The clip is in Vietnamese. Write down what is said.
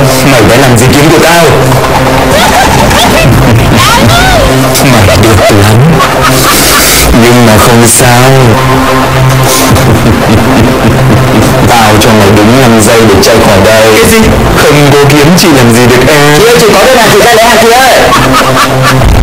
Mày đã làm gì kiếm của tao? Mày được lắm, nhưng mà không sao. Tao cho mày đúng 5 giây để chạy khỏi đây. Cái gì? Không có kiếm chị làm gì được em. Chị ơi, chị có đơn hàng, chị ra lấy hàng chị ơi.